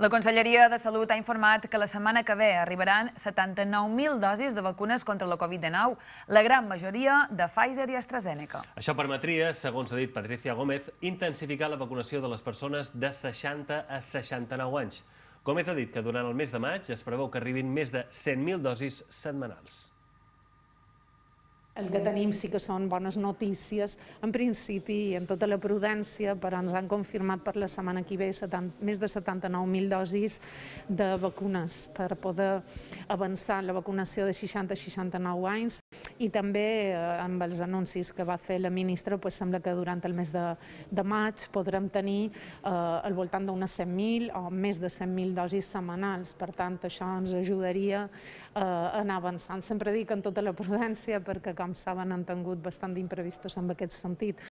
La Conselleria de Salut ha informat que la setmana que ve arribaran 79.000 dosis de vacunes contra la Covid-19, la gran majoria de Pfizer i AstraZeneca. Això permetria, segons ha dit Patricia Gómez, intensificar la vacunació de les persones de 60 a 69 anys. Gómez ha dit que durant el mes de maig es preveu que arribin més de 100.000 dosis setmanals. El que tenim sí que són bones notícies, en principi i amb tota la prudència, però ens han confirmat per la setmana que ve més de 79.000 dosis de vacunes per poder avançar en la vacunació de 60 a 69 anys i també amb els anuncis que va fer la ministra sembla que durant el mes de maig podrem tenir al voltant d'unes 100.000 o més de 100.000 dosis setmanals. Per tant, això ens ajudaria a anar avançant. Sempre dic amb tota la prudència perquè, com saben, han tingut bastant d'imprevistos en aquest sentit.